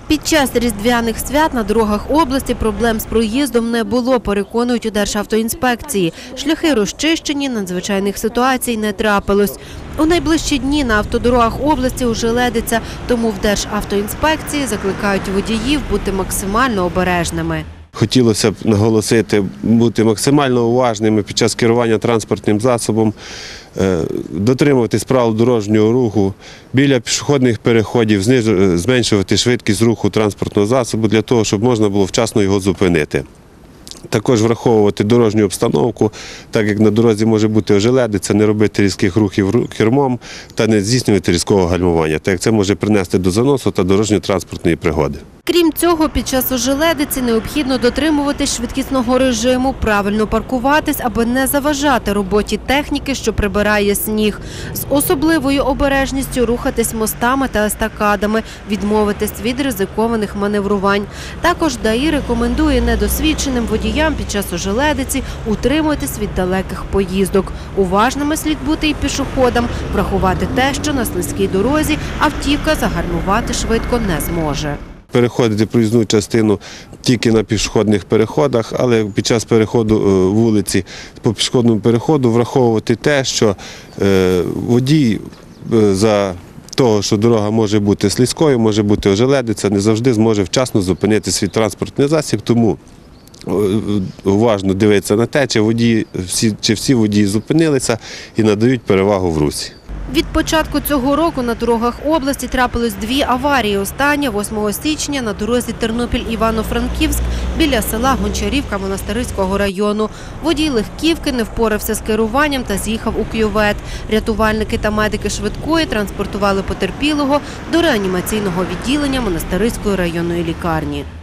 Під час різдвяних свят на дорогах області проблем з проїздом не було, переконують у Державтоінспекції. Шляхи розчищені, надзвичайних ситуацій не трапилось. У найближчі дні на автодорогах області ожеледиться, тому в Державтоінспекції закликають водіїв бути максимально обережними. Хотілося б наголосити, бути максимально уважними під час керування транспортним засобом, дотримуватись правил дорожнього руху, біля пішохідних переходів зменшувати швидкість руху транспортного засобу для того, щоб можна було вчасно його зупинити. Також враховувати дорожню обстановку, так як на дорозі може бути ожеледиця, не робити різких рухів кермом та не здійснювати різкого гальмування, так як це може принести до заносу та дорожньо-транспортної пригоди. Крім цього, під час ожеледиці необхідно дотримуватись швидкісного режиму, правильно паркуватись, аби не заважати роботі техніки, що прибирає сніг. З особливою обережністю рухатись мостами та естакадами, відмовитись від ризикованих маневрувань. Також ДАІ рекомендує недосвідченим водіям під час ожеледиці утримуватись від далеких поїздок. Уважними слід бути і пішоходам, врахувати те, що на слизькій дорозі автівка загальмувати швидко не зможе. Переходити проїзну частину тільки на пішохідних переходах, але під час переходу вулиці по пішохідному переходу враховувати те, що водій за того, що дорога може бути слизькою, може бути ожеледиця, не завжди зможе вчасно зупинити свій транспортний засіб, тому уважно дивитися на те, чи всі водії зупинилися і надають перевагу в русі. Від початку цього року на дорогах області трапилось 2 аварії. Остання 8 січня на дорозі Тернопіль-Івано-Франківськ біля села Гончарівка Монастириського району. Водій легківки не впорався з керуванням та з'їхав у кювет. Рятувальники та медики швидкої транспортували потерпілого до реанімаційного відділення Монастириської районної лікарні.